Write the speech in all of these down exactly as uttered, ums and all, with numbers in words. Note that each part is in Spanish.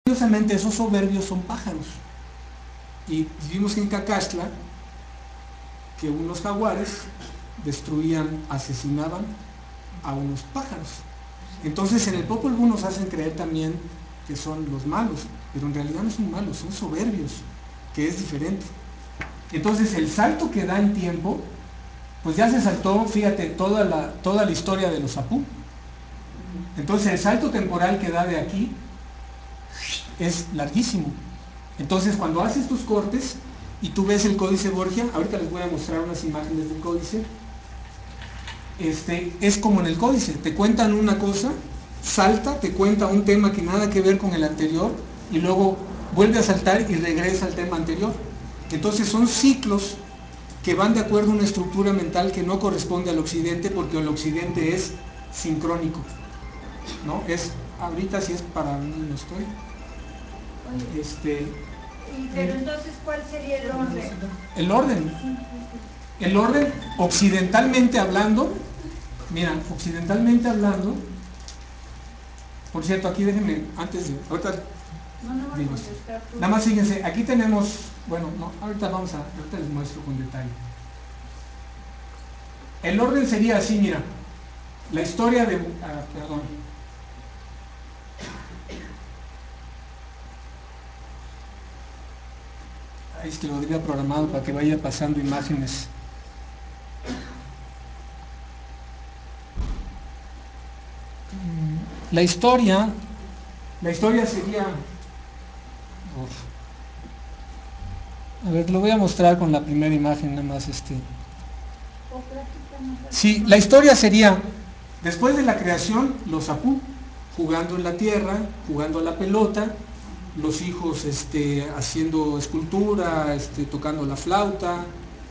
Curiosamente, esos soberbios son pájaros. Y vimos en Cacaxtla que unos jaguares destruían, asesinaban a unos pájaros. Entonces en el Popol Vuh nos hacen creer también que son los malos, pero en realidad no son malos, son soberbios, que es diferente. Entonces el salto que da en tiempo, pues ya se saltó, fíjate, toda la, toda la historia de los Apú. Entonces el salto temporal que da de aquí es larguísimo. Entonces cuando haces tus cortes y tú ves el códice Borgia, ahorita les voy a mostrar unas imágenes del códice, este, es como en el códice, te cuentan una cosa, salta, te cuenta un tema que nada que ver con el anterior y luego vuelve a saltar y regresa al tema anterior. Entonces son ciclos que van de acuerdo a una estructura mental que no corresponde al occidente, porque el occidente es sincrónico, ¿no? Es, ahorita sí es para mí, no estoy. Este, Pero entonces, ¿cuál sería el orden? El orden. El orden, occidentalmente hablando, mira, occidentalmente hablando, por cierto, aquí déjenme, antes de, ahorita, No, no digo, vas a contestar tú. nada más fíjense, aquí tenemos, bueno, no, ahorita vamos a, ahorita les muestro con detalle. El orden sería así, mira, la historia de, ah, perdón, ahí es que lo había programado para que vaya pasando imágenes. La historia, la historia sería, uf. A ver, lo voy a mostrar con la primera imagen, nada más este. Sí, la historia sería, después de la creación, los Apú, jugando en la tierra, jugando a la pelota, los hijos este, haciendo escultura, este, tocando la flauta.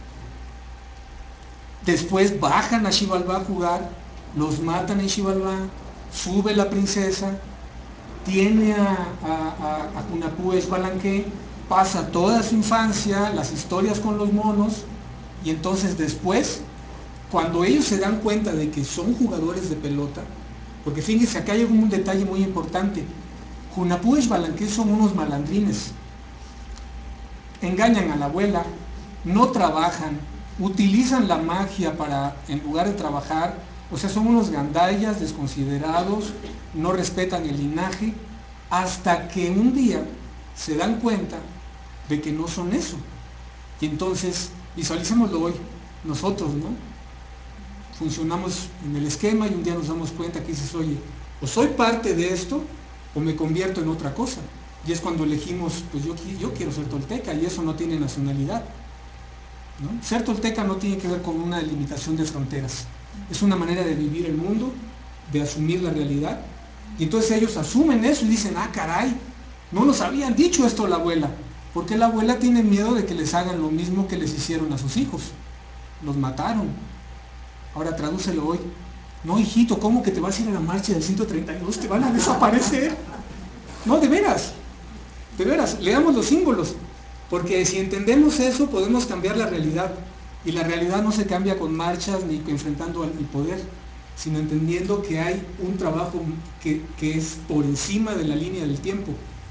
Después bajan a Xibalbá a jugar, los matan en Xibalbá, sube la princesa, tiene a, a, a, a Hunahpu Esbalanque, pasa toda su infancia, las historias con los monos, y entonces después, cuando ellos se dan cuenta de que son jugadores de pelota, porque fíjense, acá hay un detalle muy importante, Hunahpu Esbalanque son unos malandrines, engañan a la abuela, no trabajan, utilizan la magia para, en lugar de trabajar, o sea, son unos gandallas desconsiderados, no respetan el linaje, hasta que un día se dan cuenta de que no son eso. Y entonces, visualicémoslo hoy, nosotros, ¿no? Funcionamos en el esquema y un día nos damos cuenta que dices, oye, o soy parte de esto, o me convierto en otra cosa. Y es cuando elegimos, pues yo, yo quiero ser tolteca, y eso no tiene nacionalidad, ¿no? Ser tolteca no tiene que ver con una delimitación de fronteras, es una manera de vivir el mundo, de asumir la realidad, y entonces ellos asumen eso y dicen, ah caray, no nos habían dicho esto a la abuela, porque la abuela tiene miedo de que les hagan lo mismo que les hicieron a sus hijos, los mataron. Ahora tradúcelo hoy, no hijito, ¿cómo que te vas a ir a la marcha del ciento treinta y dos? Te van a desaparecer. No, de veras, de veras, leamos los símbolos, porque si entendemos eso podemos cambiar la realidad, y la realidad no se cambia con marchas ni enfrentando al poder, sino entendiendo que hay un trabajo que, que es por encima de la línea del tiempo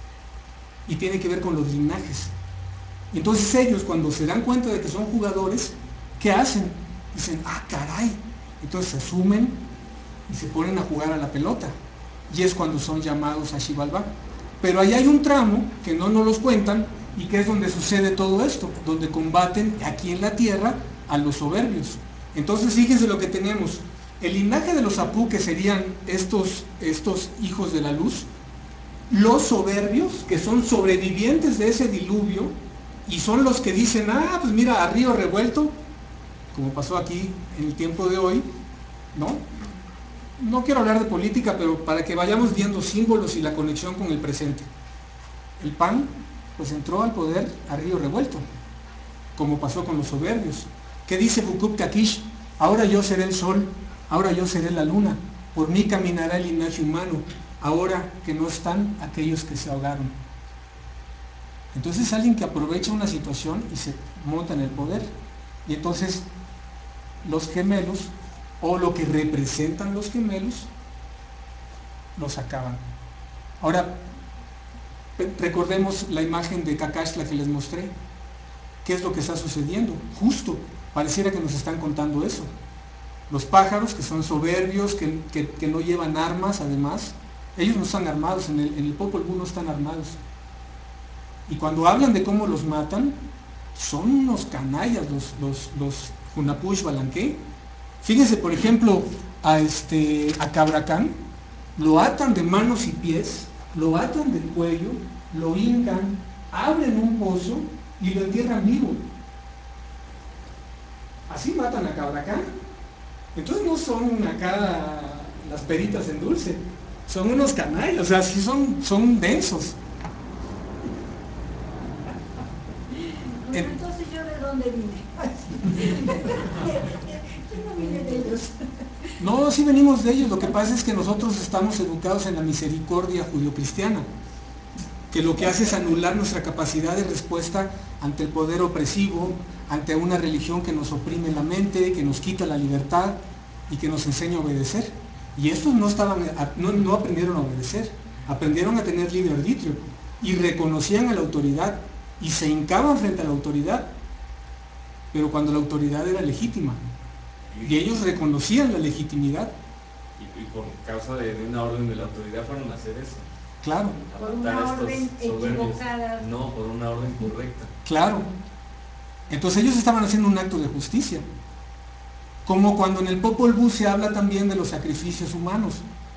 y tiene que ver con los linajes. Entonces ellos, cuando se dan cuenta de que son jugadores, ¿qué hacen? Dicen, ah caray, entonces asumen y se ponen a jugar a la pelota, y es cuando son llamados a Xibalbá. Pero ahí hay un tramo que no nos los cuentan, y que es donde sucede todo esto, donde combaten aquí en la tierra a los soberbios. Entonces fíjense lo que tenemos, el linaje de los Apú, que serían estos, estos hijos de la luz, los soberbios, que son sobrevivientes de ese diluvio, y son los que dicen, ah, pues mira, a río revuelto, como pasó aquí en el tiempo de hoy, ¿no? No quiero hablar de política, pero para que vayamos viendo símbolos y la conexión con el presente. El P A N pues entró al poder a río revuelto, como pasó con los soberbios. ¿Qué dice Bukub Takish? Ahora yo seré el sol, ahora yo seré la luna, por mí caminará el linaje humano, ahora que no están aquellos que se ahogaron. Entonces alguien que aprovecha una situación y se monta en el poder, y entonces los gemelos, o lo que representan los gemelos, los acaban. Ahora, Recordemos la imagen de Cacaxtla que les mostré. ¿Qué es lo que está sucediendo? Justo, pareciera que nos están contando eso. Los pájaros, que son soberbios, que, que, que no llevan armas, además, ellos no están armados, en el, en el Popol Vuh no están armados. Y cuando hablan de cómo los matan, son unos canallas los, los, los Hunapush Balanqué. Fíjense, por ejemplo, a, este, a Cabracán, lo atan de manos y pies, lo atan del cuello, lo hincan, abren un pozo y lo entierran vivo. Así matan a Cabracán. Entonces no son acá las peritas en dulce, son unos canallas, o sea, sí son, son densos. Bueno, entonces yo de dónde vine. Yo no vine de ellos. No, sí venimos de ellos, lo que pasa es que nosotros estamos educados en la misericordia judio-cristiana, que lo que hace es anular nuestra capacidad de respuesta ante el poder opresivo, ante una religión que nos oprime la mente, que nos quita la libertad y que nos enseña a obedecer. Y estos no, estaban, no, no aprendieron a obedecer, aprendieron a tener libre arbitrio y reconocían a la autoridad y se hincaban frente a la autoridad, pero cuando la autoridad era legítima. Y ellos reconocían la legitimidad. Y, y por causa de, de una orden de la autoridad fueron a hacer eso. Claro. Por una orden equivocada. No, por una orden correcta. Claro. Entonces ellos estaban haciendo un acto de justicia. Como cuando en el Popol Vuh se habla también de los sacrificios humanos.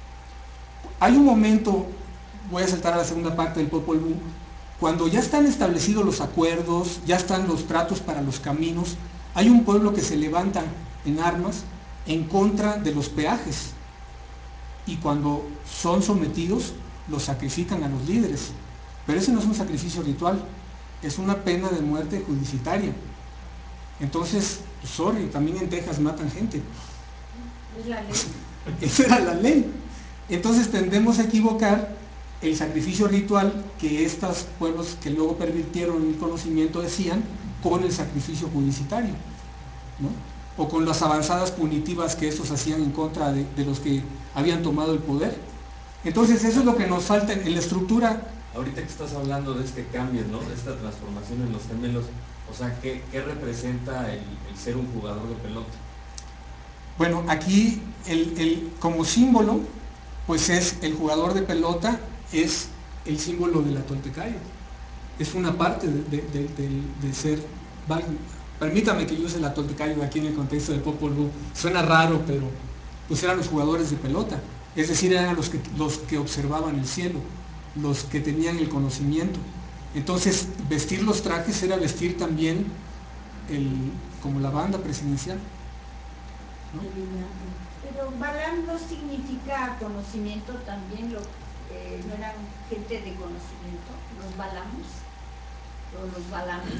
Hay un momento, voy a saltar a la segunda parte del Popol Vuh, cuando ya están establecidos los acuerdos, ya están los tratos para los caminos, hay un pueblo que se levanta en armas en contra de los peajes. Y cuando son sometidos, los sacrifican a los líderes. Pero ese no es un sacrificio ritual, es una pena de muerte judiciaria. Entonces, sorry, también en Texas matan gente. Es la ley. Esa era la ley. Entonces tendemos a equivocar el sacrificio ritual que estos pueblos que luego pervirtieron el conocimiento decían con el sacrificio judiciario, ¿no? O con las avanzadas punitivas que estos hacían en contra de, de los que habían tomado el poder. Entonces eso es lo que nos falta en, en la estructura. Ahorita que estás hablando de este cambio, ¿no? De esta transformación en los gemelos, o sea, ¿qué, qué representa el, el ser un jugador de pelota? Bueno, aquí el, el, como símbolo, pues es el jugador de pelota, es el símbolo de la Toltecayo. Es una parte de, de, de, de, de ser... Permítame que yo use la Toltecayo aquí en el contexto del Popol Vuh. Suena raro, pero pues eran los jugadores de pelota. Es decir, eran los que, los que observaban el cielo, los que tenían el conocimiento. Entonces, vestir los trajes era vestir también el, como la banda presidencial, ¿no? Pero Balam no significa conocimiento también, lo, eh, no eran gente de conocimiento, los Balamos, o los Balames.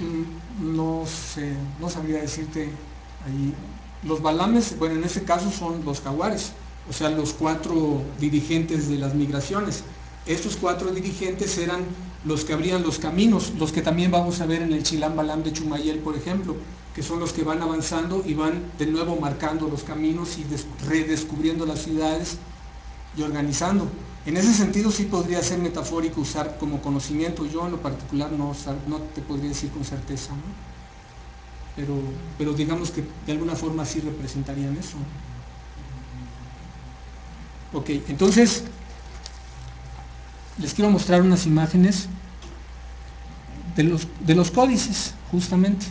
No sé, no sabría decirte ahí. Los Balames, bueno, en este caso son los jaguares, o sea, los cuatro dirigentes de las migraciones. Estos cuatro dirigentes eran los que abrían los caminos, los que también vamos a ver en el Chilam Balam de Chumayel, por ejemplo, que son los que van avanzando y van de nuevo marcando los caminos y redescubriendo las ciudades y organizando. En ese sentido sí podría ser metafórico usar como conocimiento. Yo en lo particular no, no te podría decir con certeza, ¿no? Pero, pero digamos que de alguna forma sí representarían eso. Ok, entonces les quiero mostrar unas imágenes de los, de los códices, justamente.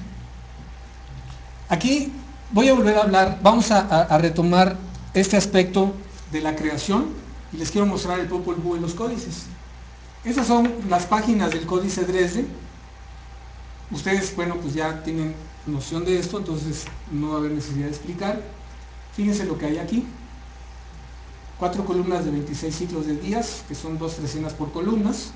Aquí voy a volver a hablar, vamos a, a, a retomar este aspecto de la creación y les quiero mostrar el Popol Vuh en los códices. Estas son las páginas del Códice Dresde. Ustedes, bueno, pues ya tienen noción de esto, entonces no va a haber necesidad de explicar. Fíjense lo que hay aquí. Cuatro columnas de veintiséis ciclos de días, que son dos trecenas por columnas.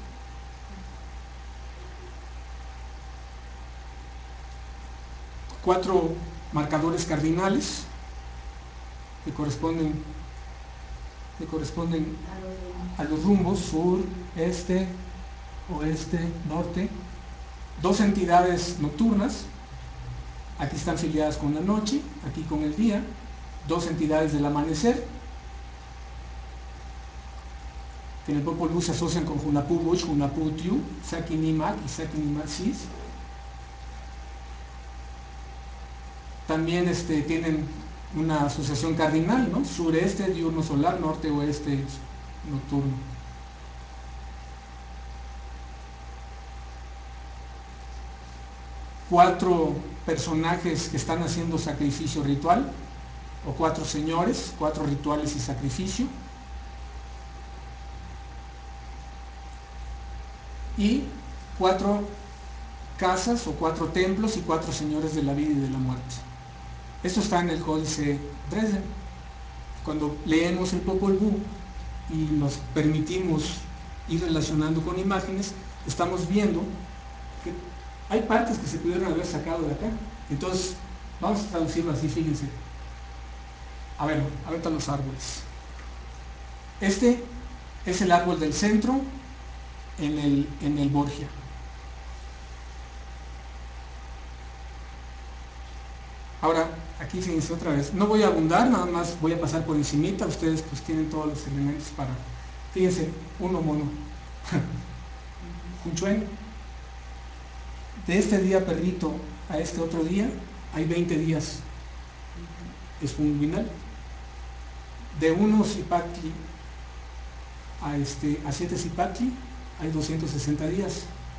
Cuatro marcadores cardinales que corresponden, que corresponden a los rumbos, sur, este, oeste, norte. Dos entidades nocturnas, aquí están filiadas con la noche, aquí con el día. Dos entidades del amanecer. que en el Popol Vuh se asocian con Hunahpu Bush, Hunahpu Tiu, Sakinimak y Sakinimak Sis. También este, tienen una asociación cardinal, ¿no? Sureste, diurno solar, norte, oeste, nocturno. Cuatro personajes que están haciendo sacrificio ritual, o cuatro señores, cuatro rituales y sacrificio. Y cuatro casas o cuatro templos y cuatro señores de la vida y de la muerte. Esto está en el Códice Dresden. Cuando leemos el Popol Vuh y nos permitimos ir relacionando con imágenes, estamos viendo que hay partes que se pudieron haber sacado de acá. Entonces, vamos a traducirlo así, fíjense. A ver, ahorita los árboles. Este es el árbol del centro en el, en el Borgia. Ahora, aquí fíjense otra vez. No voy a abundar, nada más voy a pasar por encimita. Ustedes pues tienen todos los elementos para... Fíjense, uno mono. Junchuen. De este día perrito a este otro día hay veinte días. Es un luminal. De uno Zipatli a, este, a siete Zipatli hay doscientos sesenta días.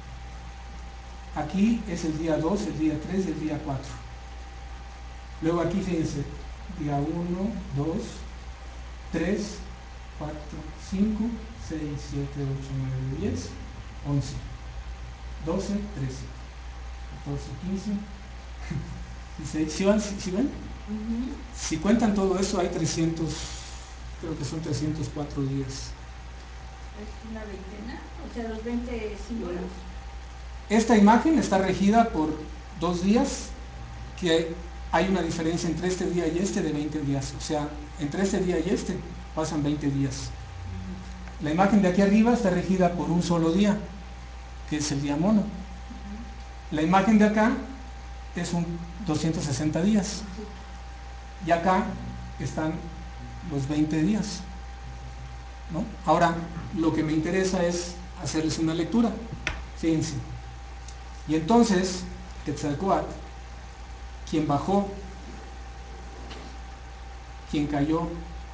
Aquí es el día dos, el día tres y el día cuatro. Luego aquí fíjense, día uno, dos, tres, cuatro, cinco, seis, siete, ocho, nueve, diez, once, doce, trece, catorce, quince, dieciséis. ¿Sí van? ¿Sí ven? Uh-huh. Si cuentan todo eso hay trescientos, creo que son trescientos cuatro días. ¿Es una veintena? O sea, los veinte símbolos. Esta imagen está regida por dos días, que hay una diferencia entre este día y este de veinte días. O sea, entre este día y este pasan veinte días. La imagen de aquí arriba está regida por un solo día, que es el día mono. La imagen de acá es un doscientos sesenta días. Y acá están los veinte días, ¿no? Ahora, lo que me interesa es hacerles una lectura. Fíjense. Y entonces, Quetzalcóatl, quien bajó, quien cayó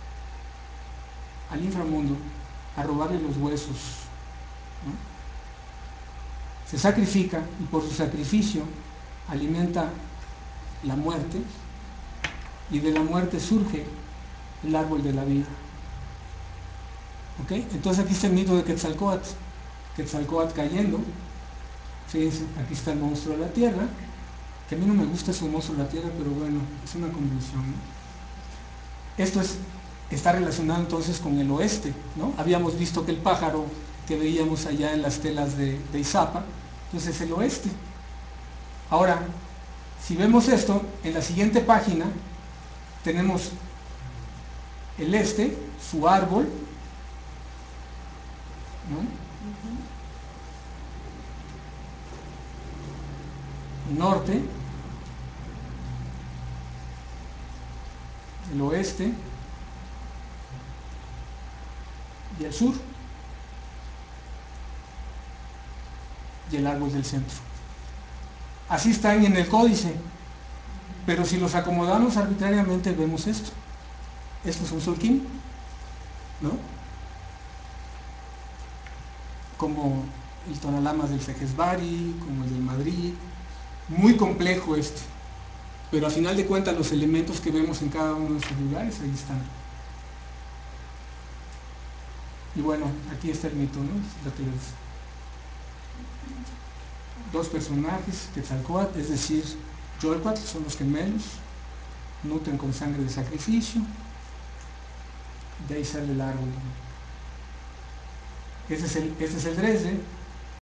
al inframundo a robarle los huesos, ¿no? Se sacrifica y por su sacrificio alimenta la muerte, y de la muerte surge el árbol de la vida. ¿Ok? Entonces aquí está el mito de Quetzalcóatl. Quetzalcóatl cayendo. Fíjense, aquí está el monstruo de la tierra, que a mí no me gusta ese monstruo de la tierra, pero bueno, es una convención, ¿no? Esto es, está relacionado entonces con el oeste, ¿no? Habíamos visto que el pájaro que veíamos allá en las telas de, de Izapa, entonces es el oeste. Ahora, si vemos esto, en la siguiente página tenemos el este, su árbol, ¿no? Norte, el oeste y el sur, y el árbol del centro. Así están en el códice, pero si los acomodamos arbitrariamente vemos esto. Esto es un solquín, ¿no? Como el Tonalamas del Fejésbari, como el del Madrid. Muy complejo este, pero a final de cuentas los elementos que vemos en cada uno de sus lugares, ahí están. Y bueno, aquí está el mito, ¿no? Dos personajes, Quetzalcóatl, es decir, Yolcuatl, son los gemelos, nutren con sangre de sacrificio, de ahí sale el árbol. Ese es el, ese es el Dresde.